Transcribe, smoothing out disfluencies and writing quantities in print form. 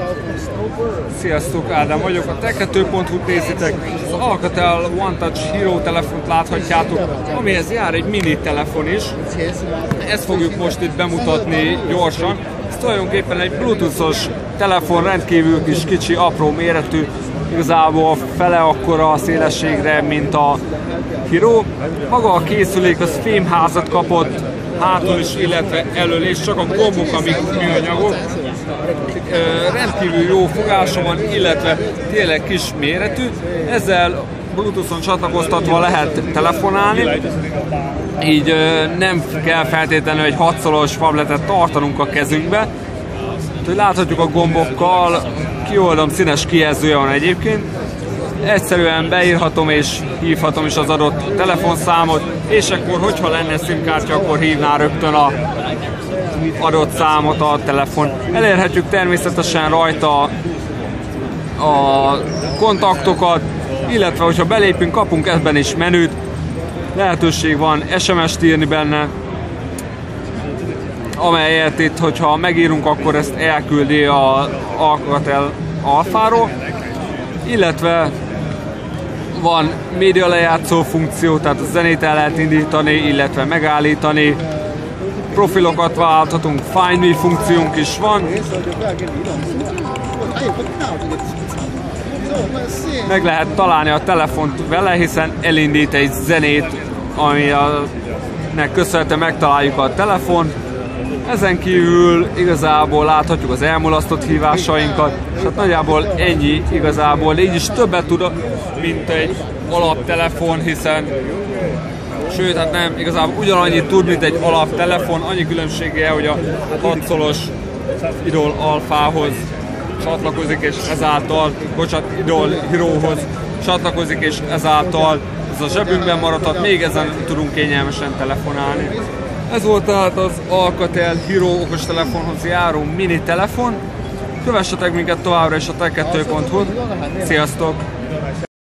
Sziasztok, Ádám vagyok, a Tech2.hu-t nézitek, az Alcatel One Touch Hero telefont láthatjátok, amihez jár egy mini telefon is. Ezt fogjuk most itt bemutatni gyorsan. Ez tulajdonképpen egy bluetoothos telefon, rendkívül kis, kicsi, apró méretű, igazából fele akkora a szélességre, mint a Hero. Maga a készülék az fémházat kapott, hátul is, illetve elől, és csak a gombok, amik műanyagok. Rendkívül jó fogása van, illetve tényleg kis méretű. Ezzel Bluetooth-on csatlakoztatva lehet telefonálni, így nem kell feltétlenül egy 6-szoros tabletet tartanunk a kezünkbe. Úgyhogy láthatjuk a gombokkal, kioldom, színes kijelzője van egyébként. Egyszerűen beírhatom és hívhatom is az adott telefonszámot, és akkor, hogyha lenne SIM-kártya, akkor hívná rögtön a adott számot a telefon. Elérhetjük természetesen rajta a kontaktokat, illetve hogyha belépünk, kapunk ebben is menüt, lehetőség van SMS-t írni benne, amelyet itt, hogyha megírunk, akkor ezt elküldi a Alcatel Alpháról, illetve van média lejátszó funkció, tehát a zenét el lehet indítani, illetve megállítani, profilokat válthatunk, Find Me funkciónk is van, meg lehet találni a telefont vele, hiszen elindít egy zenét, aminek köszönhetően megtaláljuk a telefon. Ezen kívül igazából láthatjuk az elmulasztott hívásainkat, és hát nagyjából ennyi igazából, így is többet tud, mint egy alaptelefon, hiszen sőt, hát nem, igazából ugyanannyit tud, mint egy alaptelefon, annyi különbsége, hogy a 6-szoros Idol Alphához csatlakozik, és ezáltal, Idol Herohoz csatlakozik, és ezáltal ez a zsebünkben maradhat, még ezen tudunk kényelmesen telefonálni. Ez volt tehát az Alcatel Hero okostelefonhoz járó mini telefon. Kövessetek minket továbbra is a Tech2.hu-t. Sziasztok!